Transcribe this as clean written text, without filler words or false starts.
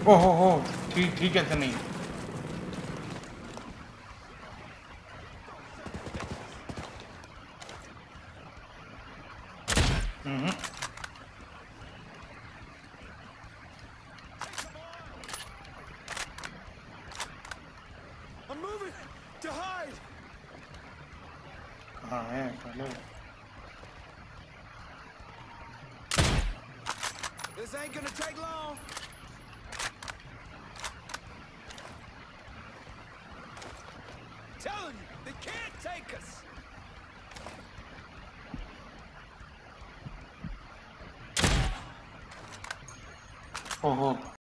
हो ठीक ठीक है Sunny I'm moving to hide. कहाँ है चलो This ain't gonna take long. Telling you, they can't take us. हो